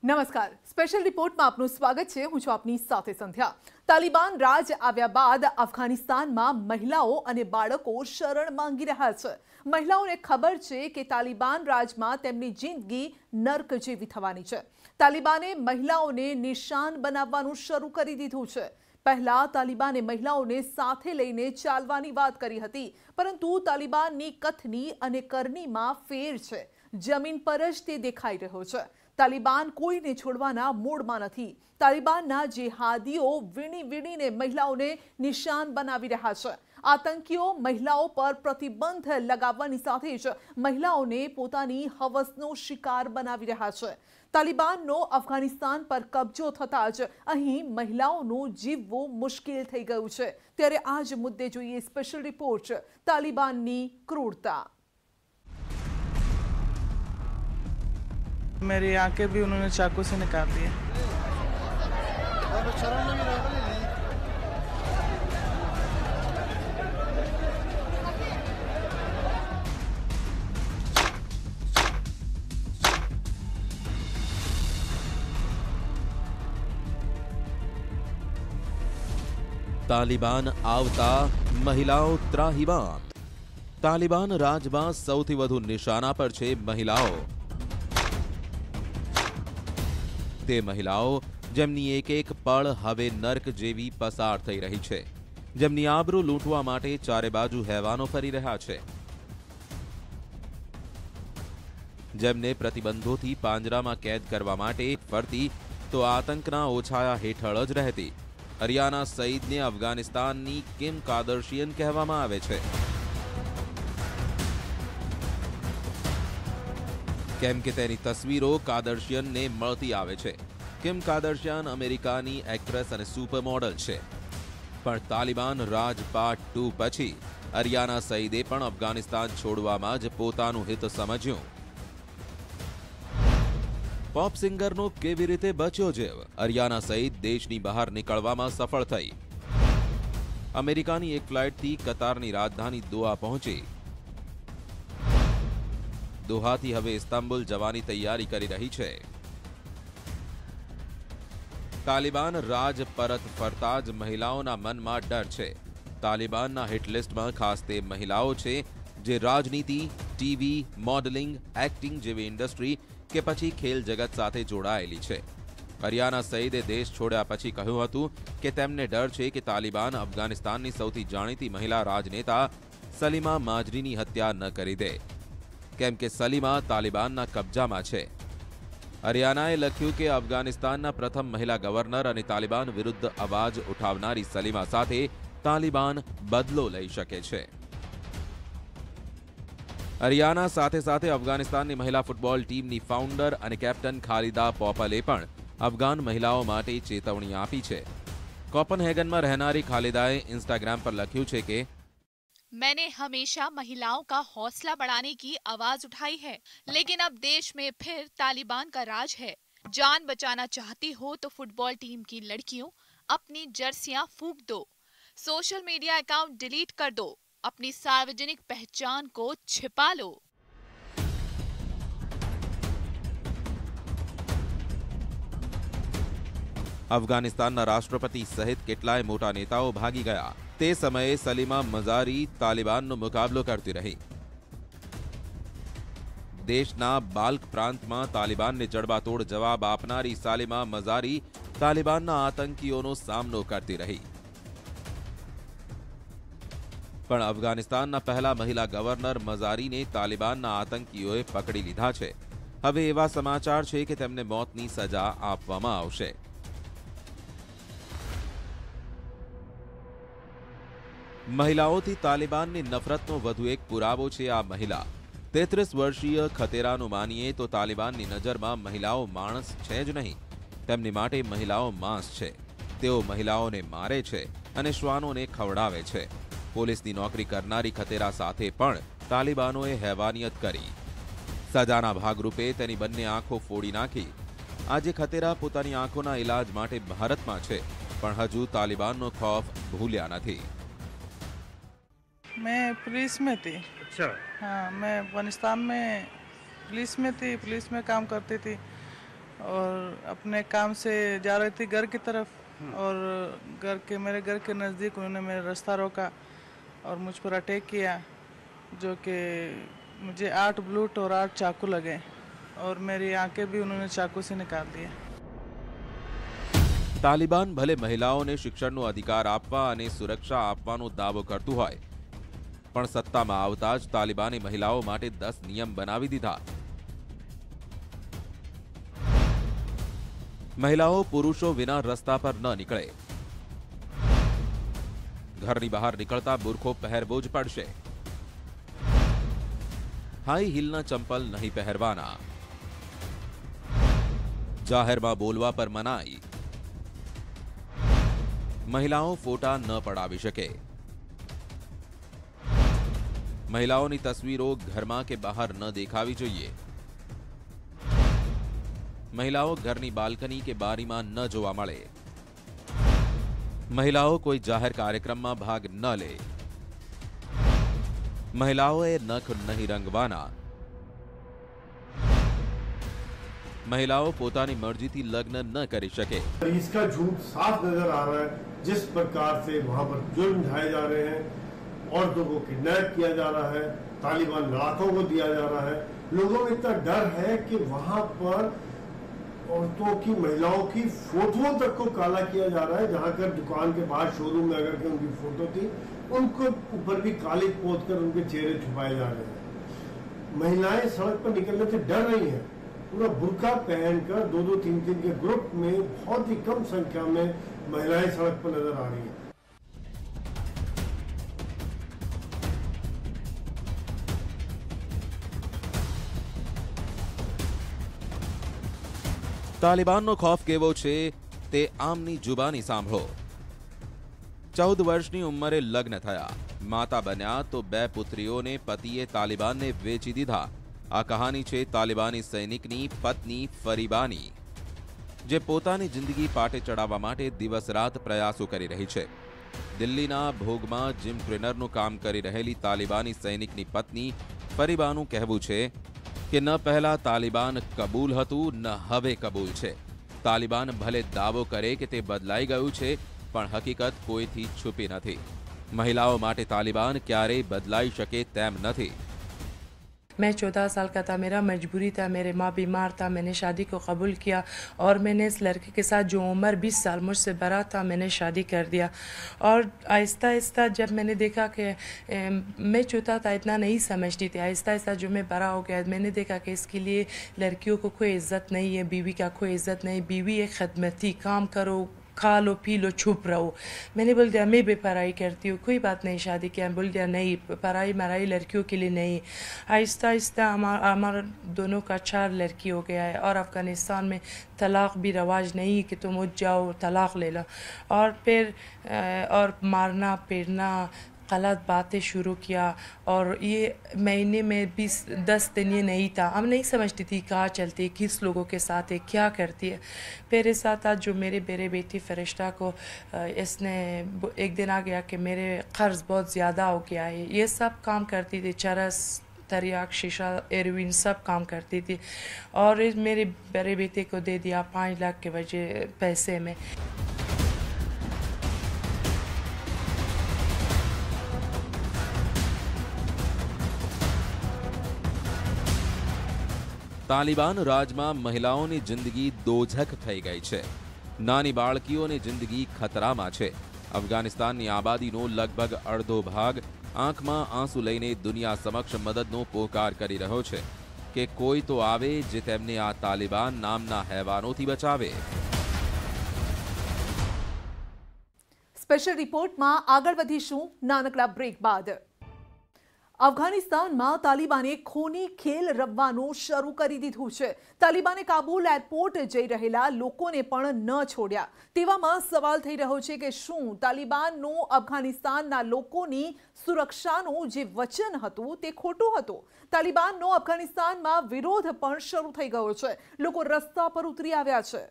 નમસ્કાર સ્પેશિયલ રિપોર્ટમાં આપનું સ્વાગત છે। હું છું આપની સાથે સંધ્યા। તાલિબાન રાજ આવ્યા બાદ અફઘાનિસ્તાનમાં મહિલાઓ અને બાળકો શરણ માંગી રહ્યા છે। મહિલાઓને ખબર છે કે તાલિબાન રાજમાં તેમની જિંદગી નર્ક જેવી થવાની છે। તાલિબાને મહિલાઓને નિશાન બનાવવાનું શરૂ કરી દીધું છે। પહેલા તાલિબાને મહિલાઓને સાથે લઈને ચાલવાની વાત કરી હતી, પરંતુ તાલિબાનની કથની અને કરણીમાં ફેર છે। જમીન પર જ તે દેખાઈ રહ્યો છે। તાલિબાન કોઈને છોડવાના મૂડમાં નથી। તાલિબાનના જેહાદીઓ વીણી વીણીને મહિલાઓને નિશાન બનાવી રહ્યા છે। આતંકીઓ મહિલાઓ પર પ્રતિબંધ લગાવવાની સાથે જ મહિલાઓને પોતાની હવસનો શિકાર બનાવી રહ્યા છે। તાલિબાનનો અફઘાનિસ્તાન પર કબજો થતાં જ અહીં મહિલાઓનું જીવવું મુશ્કેલ થઈ ગયું છે। ત્યારે આ જ મુદ્દે જોઈએ સ્પેશિયલ રિપોર્ટ તાલિબાનની ક્રૂરતા। मेरी आंखें भी उन्होंने चाकू से निकाल दी। તાલિબાન આવતા મહિલાઓ ત્રાહિમામ। તાલિબાન રાજમાં સૌથી વધુ નિશાના પર છે મહિલાઓ। તે મહિલાઓ જેમની એક એક પળ હવે નર્ક જેવી પસાર થઈ રહી છે, જેમની આબરૂ લૂંટવા માટે ચારે બાજુ હેવાનો ફરી રહ્યા છે, જેમને પ્રતિબંધોથી પાંજરામાં કેદ કરવા માટે ફરતી તો આતંકના ઓછાયા હેઠળ જ રહેતી અરિયાના સઈદને અફઘાનિસ્તાનની કિમ કાર્દાશિયન કહેવામાં આવે છે, કેમ કે તેની તસવીરો કાર્દાશિયનને મળતી આવે છે। કિમ કાર્દાશિયન અમેરિકાની એક્ટ્રેસ અને સુપર મોડલ છે, પણ તાલિબાન રાજ પાર્ટ 2 પછી અરિયાના સઈદે પણ અફઘાનિસ્તાન છોડવામાં જ પોતાનું હિત સમજ્યું। પોપ સિંગરનો કેવી રીતે બચ્યો જીવ? અરિયાના સઈદ દેશની બહાર નીકળવામાં સફળ થઈ। અમેરિકાની એક ફ્લાઇટથી કતારની રાજધાની દોહા પહોંચી। દોહાથી હવે ઇસ્તાંબુલ જવાની તૈયારી કરી રહી છે। તાલિબાન રાજ પરત ફરતા જ મહિલાઓના મનમાં ડર છે। તાલિબાનના હિટ લિસ્ટમાં ખાસ તે મહિલાઓ છે જે રાજનીતિ, ટીવી, મોડેલિંગ, એક્ટિંગ જેવી ઇન્ડસ્ટ્રી કે પછી ખેલ જગત સાથે જોડાયેલી છે। અરિયાના સઈદે દેશ છોડ્યા પછી કહ્યું હતું કે તેમને ડર છે કે તાલિબાન અફઘાનિસ્તાનની સૌથી જાણીતી મહિલા રાજનેતા સલીમા માજરીની હત્યા ન કરી દે, કેમ કે સલીમા તાલિબાનના કબજામાં છે। અરિયાનાએ લખ્યું કે અફઘાનિસ્તાનના પ્રથમ મહિલા ગવર્નર અને તાલિબાન વિરુદ્ધ અવાજ ઉઠાવનારી સલીમા સાથે તાલિબાન બદલો લઈ શકે છે। અરિયાના સાથે સાથે અફઘાનિસ્તાનની મહિલા ફૂટબોલ ટીમની ફાઉન્ડર અને કેપ્ટન ખાલિદા પોપલે પણ અફઘાન મહિલાઓ માટે ચેતવણી આપી છે। કોપનહેગનમાં રહેનારી ખાલિદાએ ઇન્સ્ટાગ્રામ પર લખ્યું છે કે मैंने हमेशा महिलाओं का हौसला बढ़ाने की आवाज उठाई है, लेकिन अब देश में फिर तालिबान का राज है। जान बचाना चाहती हो तो फुटबॉल टीम की लड़कियों अपनी जर्सियां फूंक दो, सोशल मीडिया अकाउंट डिलीट कर दो, अपनी सार्वजनिक पहचान को छिपा लो। અફઘાનિસ્તાનના રાષ્ટ્રપતિ સહિત કેટલાય મોટા નેતાઓ ભાગી ગયા। તે સમયે સલીમા મઝારી તાલિબાનનો મુકાબલો કરતી રહી। દેશના બાલ્ક પ્રાંતમાં તાલિબાનને જડબાતોડ જવાબ આપનારી સલીમા મઝારી તાલિબાનના આતંકીઓનો સામનો કરતી રહી। પણ અફઘાનિસ્તાનના પહેલા મહિલા ગવર્નર મઝારીને તાલિબાનના આતંકીઓએ પકડી લીધા છે। હવે એવા સમાચાર છે કે તેમને મોતની સજા આપવામાં આવશે। મહિલાઓથી તાલિબાનની નફરતનો વધુ એક પુરાવો છે આ મહિલા। 33 વર્ષીય ખતેરાનું માનીએ તો તાલિબાનની નજરમાં મહિલાઓ માણસ છે જ નહીં, તેમની માટે મહિલાઓ માંસ છે। તેઓ મહિલાઓને મારે છે અને શ્વાનોને ખવડાવે છે। પોલીસની નોકરી કરનારી ખતેરા સાથે પણ તાલિબાનોએ હેવાનિયત કરી। સજાના ભાગરૂપે તેની બંને આંખો ફોડી નાખી। આજે ખતેરા પોતાની આંખોના ઇલાજ માટે ભારતમાં છે, પણ હજુ તાલિબાનનો ખૌફ ભૂલ્યા નથી। मैं पुलिस में थी। अच्छा। हाँ, मैं अफगानिस्तान में पुलिस में थी, पुलिस में काम करती थी। और अपने काम से जा रही थी घर की तरफ और मेरे घर के नज़दीक उन्होंने मेरा रास्ता रोका और मुझ पर अटैक किया, जो कि मुझे 8 ब्लूट और 8 चाकू लगे और मेरी आंखें भी उन्होंने चाकू से निकाल दी। તાલિબાન ભલે મહિલાઓને શિક્ષણનો અધિકાર આપવા અને સુરક્ષા આપવાનો દાવો કરતું હોય, પણ સત્તામાં આવતા જ તાલિબાને મહિલાઓ માટે 10 નિયમ બનાવી દીધા। મહિલાઓ પુરુષો વિના રસ્તા પર ન નીકળે, ઘરની બહાર નીકળતા બુરખો પહેરવો જ પડશે, હાઈ હીલના ચંપલ નહીં પહેરવાના, જાહેરમાં બોલવા પર મનાઈ, મહિલાઓ ફોટા ન પડાવી શકે, મહિલાઓની તસવીરો ઘરમાં કે બહાર ન દેખાવી જોઈએ, મહિલાઓ ઘરની બાલ્કની કે બારીમાં ન જોવા મળે, મહિલાઓ કોઈ જાહેર કાર્યક્રમમાં ભાગ ન લે, મહિલાઓએ નખ નહીં રંગવાના, महिलाओं पोतानी मर्जी थी लग्न न करी सके। इसका झूठ साफ नजर आ रहा है, जिस प्रकार से वहां पर जुल्म ढाए जा रहे हैं, औरतों को किडनैप किया जा रहा है, तालिबान लड़ाकों को दिया जा रहा है। लोगों में इतना डर है कि वहां पर औरतों की, महिलाओं की फोटोओं तक को काला किया जा रहा है। जहां कर दुकान के बाहर शोरूम में अगर के उनकी फोटो थी, उनको ऊपर भी काली पोत कर उनके चेहरे छुपाए जा रहे हैं। महिलाएं सड़क पर निकलने से डर रही हैं, पूरा बुर्का पहनकर 2-2, 3-3 के ग्रुप में बहुत ही कम संख्या में महिलाएं सड़क पर नजर आ रही हैं। તાલિબાનનો ખૌફ કેવો છે તે આમની જુબાની સાંભળો। 14 વર્ષની ઉંમરે લગ્ન થયા, માતા બન્યા તો 2 પુત્રીઓને પતિએ તાલિબાનને વેચી દીધા। આ કહાની છે તાલિબાની સૈનિકની પત્ની ફરીબાની, જે પોતાની જિંદગી પાટે ચડાવવા માટે દિવસ રાત પ્રયાસો કરી રહી છે। દિલ્હીના ભોગમાં જીમ ટ્રેનરનું કામ કરી રહેલી તાલિબાની સૈનિકની પત્ની ફરીબાનું કહેવું છે કે ન પહેલા તાલિબાન કબૂલ હતું, ન હવે કબૂલ છે। તાલિબાન ભલે દાવો કરે કે તે બદલાઈ ગયું છે, પણ હકીકત કોઈથી છુપી નથી। મહિલાઓ માટે તાલિબાન ક્યારેય બદલાઈ શકે તેમ નથી। मैं 14 साल का था, मेरा मजबूरी था, मेरे माँ बीमार था, मैंने शादी को कबूल किया और मैंने इस लड़के के साथ जो उम्र 20 साल मुझसे बड़ा था, मैंने शादी कर दिया। और आहिस्ता आहिस्ता जब मैंने देखा कि मैं छोटा था, इतना नहीं समझती थी, आहिस्ता आहिस्ता जो मैं बड़ा हो गया, मैंने देखा कि इसके लिए लड़कियों को कोई इज़्ज़त नहीं है, बीवी का कोई इज़्ज़त नहीं, बीवी एक खदमती, काम करो, खा लो, पी लो, चुप रहो। मैंने बोल दिया मैं भी पढ़ाई करती हूँ, कोई बात नहीं, शादी किया। बोल दिया नहीं, पढ़ाई मराई लड़कियों के लिए नहीं। आहिस्ता आहिस्ता हमारा दोनों का 4 लड़की हो गया है। और अफ़गानिस्तान में तलाक़ भी रवाज नहीं है कि तुम उठ जाओ तलाक़ ले लो। और फिर और मारना पीटना, गलत बातें शुरू किया। और ये महीने में 10 दिन ये नहीं था, हम नहीं समझती थी कहाँ चलती है, किस लोगों के साथ है, क्या करती है। मेरे साथ आज जो मेरे बेटी फरिश्ता को इसने एक दिन आ गया कि मेरे कर्ज बहुत ज़्यादा हो गया है, ये सब काम करती थी, चरस तरियाक शीशा एरोइन सब काम करती थी। और मेरे बड़े बेटे को दे दिया 5 लाख के वजह पैसे में। તાલિબાન રાજમાં મહિલાઓની જિંદગી દોઝખ થઈ ગઈ છે। નાની બાળકીઓની જિંદગી ખતરામાં છે। અફઘાનિસ્તાનની આબાદીનો લગભગ અડધો ભાગ આંખમાં આંસુ લઈને દુનિયા સમક્ષ મદદનો પોકાર કરી રહ્યો છે કે કોઈ તો આવે જે તેમને આ તાલિબાન નામના હેવાનોથી બચાવે। સ્પેશિયલ રિપોર્ટમાં આગળ વધીશું નાનકડા બ્રેક બાદ। અફઘાનિસ્તાનમાં તાલિબાને ખૂની ખેલ રમવાનું શરૂ કરી દીધું છે। તાલિબાને કાબુલ એરપોર્ટ જઈ રહેલા લોકોને પણ ન છોડ્યા। તેવામાં સવાલ થઈ રહ્યો છે કે શું તાલિબાનનું અફઘાનિસ્તાનના લોકોની સુરક્ષાનું જે વચન હતું તે ખોટું હતું? તાલિબાનનો અફઘાનિસ્તાનમાં વિરોધ પણ શરૂ થઈ ગયો છે। લોકો રસ્તા પર ઉતરી આવ્યા છે।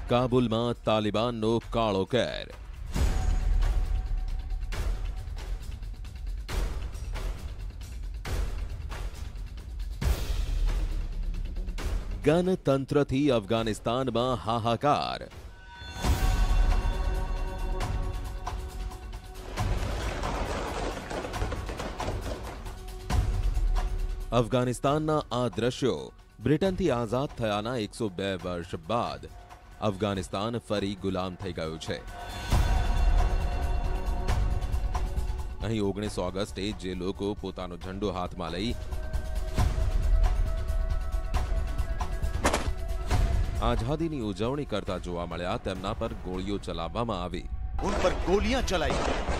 કાબુલમાં તાલિબાનનો કાળો કેર. ગણતંત્રથી અફઘાનિસ્તાનમાં હાહાકાર. અફઘાનિસ્તાનના આ દ્રશ્યો બ્રિટનથી આઝાદ થયાના 102 વર્ષ બાદ અફઘાનિસ્તાન ફરી ગુલામ થઈ ગયું છે. અહીં 19 ઓગસ્ટે જે લોકો પોતાનો ઝંડો હાથમાં લઈ આઝાદીની ઉજવણી કરતા જોવા મળ્યા, તેમના પર ગોળીઓ ચલાવવામાં આવી. ઉન પર ગોળીਆਂ ચલાઈ.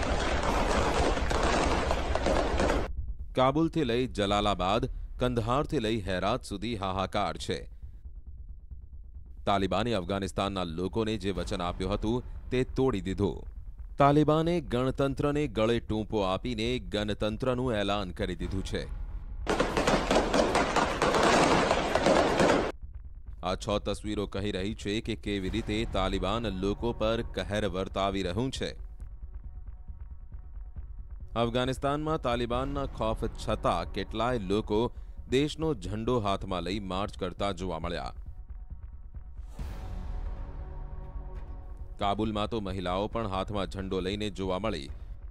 કાબુલથી લઈ જલાલાબાદ, કંદહારથી લઈ હેરાત સુધી હાહાકાર છે. તાલિબાને અફઘાનિસ્તાનના લોકોને જે વચન આપ્યું હતું તે તોડી દીધું. તાલિબાને ગણતંત્રને ગળે ટૂંપો આપીને ગણતંત્રનું એલાન કરી દીધું છે. આ 6 તસવીરો કહી રહી છે કે કેવી રીતે તાલિબાન લોકો પર કહેર વર્તાવી રહ્યું છે. અફઘાનિસ્તાનમાં તાલિબાનના ખૌફ છતાં કેટલાય લોકો દેશનો ઝંડો હાથમાં લઈ માર્ચ કરતા જોવા મળ્યા. કાબુલમાં તો મહિલાઓ પણ હાથમાં ઝંડો લઈને જોવા મળી.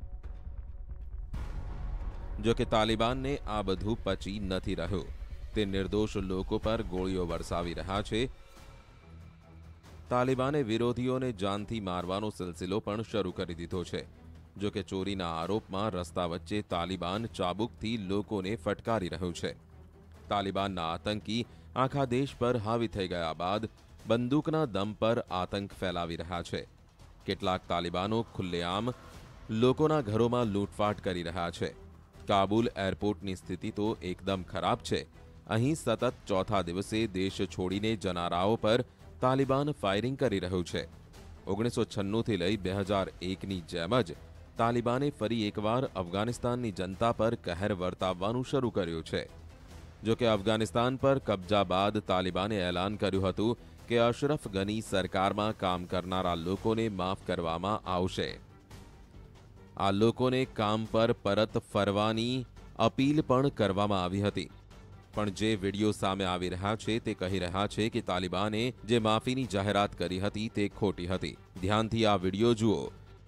જો કે તાલિબાનને આ બધું પચી નથી રહ્યું. તે નિર્દોષ લોકો પર ગોળીઓ વરસાવી રહ્યા છે. તાલિબાને વિરોધીઓને જાનથી મારવાનો સિલસિલો પણ શરૂ કરી દીધો છે. જો કે ચોરીના આરોપમાં રસ્તા વચ્ચે તાલિબાન ચાબુકથી લોકોને ફટકારી રહ્યું છે. તાલિબાનના આતંકી આખા દેશ પર હાવી થઈ ગયા બાદ બંદૂકના દમ પર આતંક ફેલાવી રહ્યા છે. કેટલાક તાલિબાનો ખુલ્લેઆમ લોકોના ઘરોમાં લૂંટફાટ કરી રહ્યા છે. કાબુલ એરપોર્ટની સ્થિતિ તો એકદમ ખરાબ છે. અહીં સતત ચોથા દિવસે દેશ છોડીને જનારાઓ પર તાલિબાન ફાયરિંગ કરી રહ્યું છે. 1996થી લઈ 2001ની જેમ જ તાલિબાને ફરી એકવાર અફઘાનિસ્તાનની જનતા પર કહેર વર્તાવવાનું શરૂ કર્યું છે. જો કે અફઘાનિસ્તાન પર કબજા બાદ તાલિબાને એલાન કર્યું હતું કે અશરફ ગની સરકારમાં કામ કરનારા લોકોને માફ કરવામાં આવશે. આ લોકોને કામ પર પરત ફરવાની અપીલ પણ કરવામાં આવી હતી. પણ જે વિડીયો સામે આવી રહ્યા છે તે કહી રહ્યા છે કે તાલિબાને જે માફીની જાહેરાત કરી હતી તે ખોટી હતી. ધ્યાનથી આ વિડીયો જુઓ.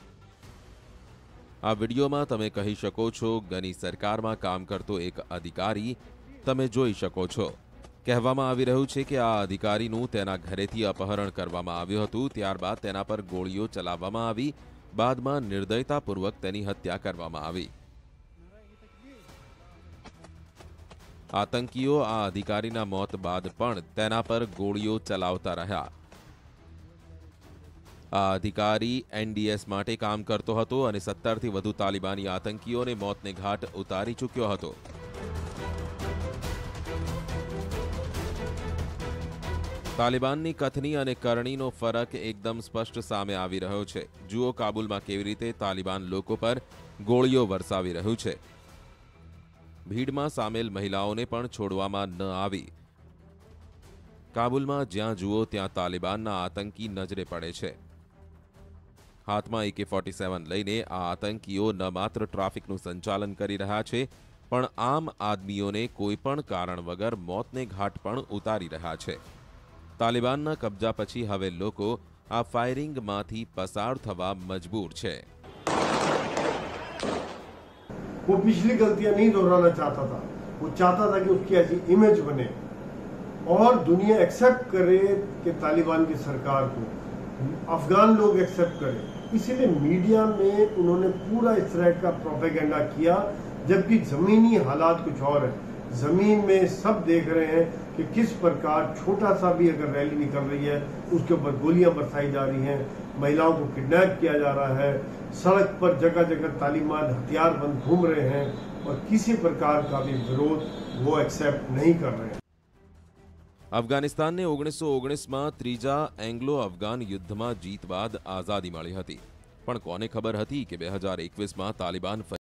આ વિડીયોમાં તમે કહી શકો છો ગની સરકારમાં કામ કરતો એક અધિકારી તમે જોઈ શકો છો. કહેવામાં આવી રહ્યું છે કે આ અધિકારીનું તેના ઘરેથી અપહરણ કરવામાં આવ્યું હતું. ત્યારબાદ તેના પર ગોળીઓ ચલાવવામાં આવી. બાદમાં નિર્દયતાપૂર્વક તેની હત્યા કરવામાં આવી. આતંકીઓ આ અધિકારીના મોત બાદ પણ તેના પર ગોળીઓ ચલાવતા રહ્યા. આ અધિકારી એનડીએસ માટે કામ કરતો હતો અને 17થી વધુ તાલિબાની આતંકીઓને મોતને ઘાટ ઉતારી ચૂક્યો હતો. તાલિબાનની કથની અને કરણીનો ફરક એકદમ સ્પષ્ટ સામે આવી રહ્યો છે. જુઓ કાબુલમાં કેવી રીતે તાલિબાન લોકો પર ગોળીઓ વરસાવી રહ્યું છે. ભીડમાં સામેલ મહિલાઓને પણ છોડવામાં ન આવી. કાબુલમાં જ્યાં જુઓ ત્યાં તાલિબાનના આતંકી નજરે પડે છે. હાથમાં AK-47 લઈને આ આતંકીઓ ન માત્ર ટ્રાફિકનું સંચાલન કરી રહ્યા છે પણ આમ આદમીઓને કોઈ પણ કારણ વગર મોતને ઘાટ પણ ઉતારી રહ્યા છે. તાલિબાનના કબજા પછી હવે લોકો આ ફાયરિંગમાંથી પસાર થવા મજબૂર છે. वो पिछली गलतियां नहीं दोहराना चाहता था. वो चाहता था कि उसकी ऐसी इमेज बने और दुनिया एक्सेप्ट करे कि तालिबान की सरकार को अफगान लोग एक्सेप्ट करें. इसीलिए मीडिया में उन्होंने पूरा इस तरह का प्रोपेगेंडा किया, जबकि जमीनी हालात कुछ और है. जमीन में सब देख रहे हैं कि किस प्रकार छोटा सा भी अगर रैली निकल रही है उसके ऊपर गोलियां बरसाई जा रही हैं, महिलाओं को किडनैप किया जा रहा है, सड़क पर जगह जगह तालिबान हथियार बंद घूम रहे हैं और किसी प्रकार का भी विरोध वो एक्सेप्ट नहीं कर रहे हैं. અફઘાનિસ્તાનને 1919માં ત્રીજા એંગ્લો અફઘાન યુદ્ધમાં જીત બાદ આઝાદી મળી હતી. પણ કોને ખબર હતી કે 2021માં તાલિબાન